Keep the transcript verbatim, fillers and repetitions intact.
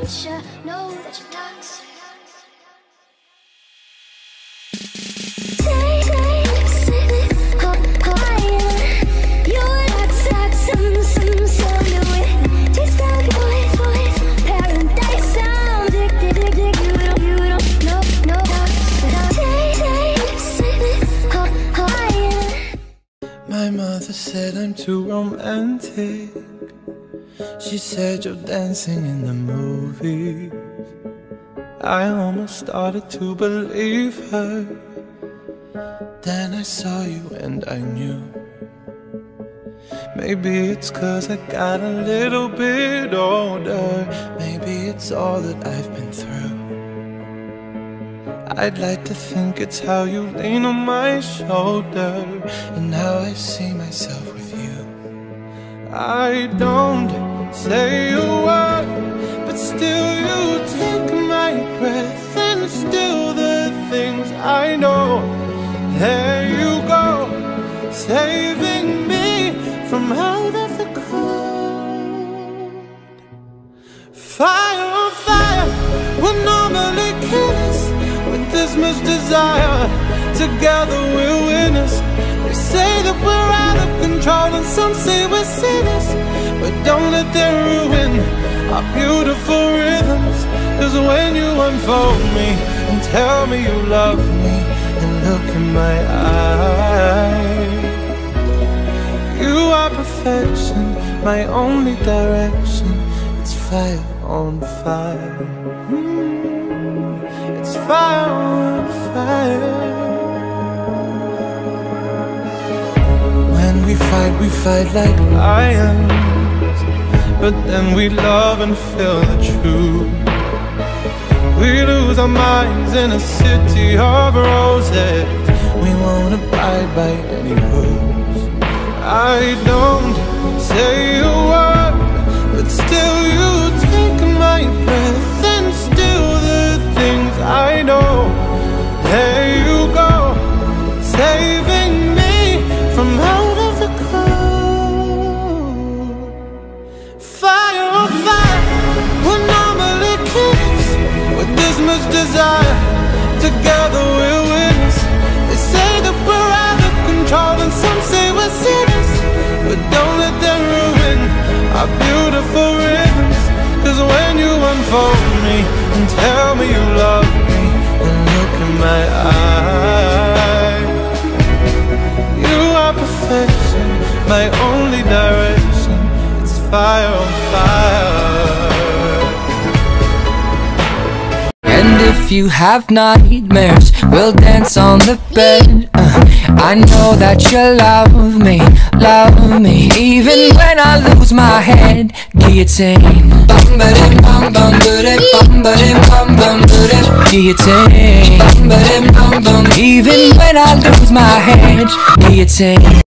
future. Know that you're not. My mother said I'm too romantic. She said you're dancing in the movies. I almost started to believe her. Then I saw you and I knew. Maybe it's 'cause I got a little bit older. Maybe it's all that I've been through. I'd like to think it's how you lean on my shoulder, and how I see myself with you. I don't say a word, but still you take my breath, and still the things I know. There you go, saving me from out of the cold. Fire on fire, we're normally killers. With this much desire, together we're winners. They say that we're out of control, and some say we're sinners. But don't let them ruin our beautiful rhythms. 'Cause when you unfold me and tell me you love me, and look in my eyes, you are perfection, my only direction. It's fire on fire. mm. It's fire on fire. When we fight, we fight like lions, but then we love and feel the truth. We lose our minds in a city of roses. We won't abide by any rules. I don't say a word, but still you take my breath, and still the things I know. There you go, saving me from out of the cold. Fire on fire, we're normally kids. With this much desire, together we're winners. They say that we're out of control, and some say we're sinners. But don't let them ruin our beautiful rhythms. 'Cause when you unfold me and tell me you love me, and look in my eyes, you are perfection, my only direction. It's fire on fire. And if you have nightmares, we'll dance on the bed. uh, I know that you love me, love me, even when I lose my head. Guillotine, bum ba dim bum bum ba-dim, bum ba dim bum bum ba-dim. Guillotine, bum ba dim bum bum, even when I lose my head. Guillotine.